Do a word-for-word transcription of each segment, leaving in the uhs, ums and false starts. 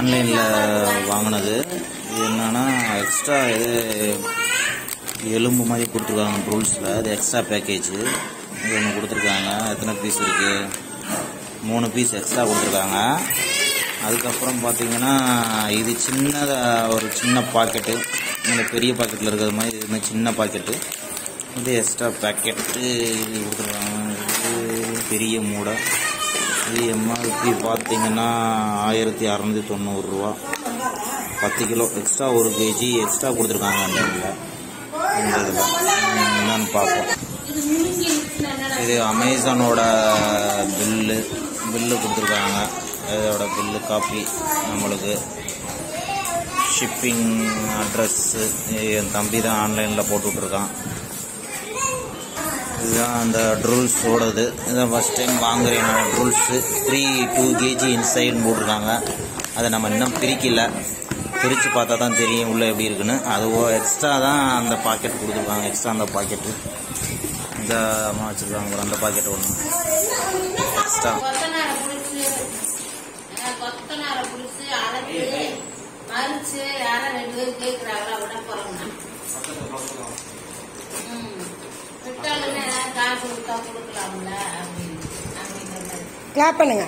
ஆன்லைனில் வாங்கினது. இது என்னன்னா எக்ஸ்ட்ரா இது எலும்பு மாதிரி கொடுத்துருக்காங்க ரூல்ஸில். இது எக்ஸ்ட்ரா பேக்கேஜ் இது ஒன்று கொடுத்துருக்காங்க. எத்தனை பீஸ் இருக்குது? மூணு பீஸ் எக்ஸ்ட்ரா கொடுத்துருக்காங்க. அதுக்கப்புறம் பார்த்தீங்கன்னா இது சின்னதாக ஒரு சின்ன பாக்கெட்டு, இந்த பெரிய பாக்கெட்டில் இருக்கிறது மாதிரி இது மாதிரி சின்ன பாக்கெட்டு. இது எக்ஸ்ட்ரா பேக்கெட்டு கொடுத்துருக்காங்க. இது பெரிய மூடை. இது எம்ஆர்பி பார்த்தீங்கன்னா ஆயிரத்தி அறநூற்றி தொண்ணூறுரூவா. பத்து கிலோ எக்ஸ்ட்ரா ஒரு கேஜி எக்ஸ்ட்ரா கொடுத்துருக்காங்க. அந்த இதில் இந்த இதில் என்னன்னு பார்ப்போம். இது அமேசானோட பில்லு பில்லு கொடுத்துருக்காங்க. இதோட பில்லு காப்பி நம்மளுக்கு. ஷிப்பிங் அட்ரஸ்ஸு என் தம்பி தான் ஆன்லைனில் போட்டு விட்ருக்கான். இதுதான் அந்த ட்ரூல்ஸோடது. இதான் ஃபஸ்ட் டைம் வாங்குறேன் நான் ட்ரூல்ஸு. த்ரீ டூ கேஜி இன்சைடுன்னு போட்டிருக்காங்க. அதை நம்ம இன்னும் பிரிக்கல. பிரித்து பார்த்தா தான் தெரியும் உள்ளே எப்படி இருக்குன்னு. அதுவோ எக்ஸ்ட்ரா தான் அந்த பாக்கெட் கொடுத்துருக்காங்க. எக்ஸ்ட்ரா அந்த பாக்கெட்டு இந்த அம்மா வச்சுருக்காங்க. ஒரு அந்த பாக்கெட் ஒன்று எக்ஸ்ட்ரா. கிளாப் பண்ணுங்க.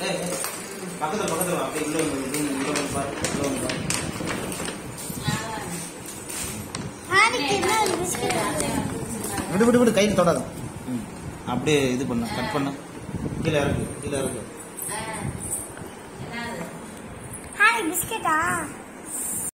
விடு விடு விடு கையில் தொடாத. அப்படியே இது பண்ண கட் பண்ண. கீழே இருக்கு கீழே இருக்கு. ஹாய் பிஸ்கெட்டா?